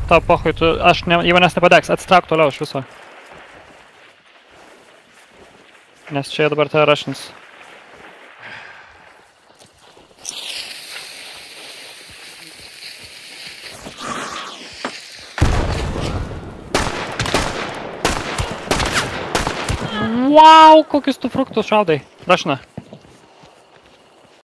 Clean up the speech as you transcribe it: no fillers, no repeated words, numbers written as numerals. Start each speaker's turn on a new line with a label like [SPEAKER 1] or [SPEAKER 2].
[SPEAKER 1] Tau pohui, į manęs nepadegs, atsitrauk toliau iš viso. Nes čia dabar tave rašins. Wow, kokius tu fruktus šaudai. Rašina.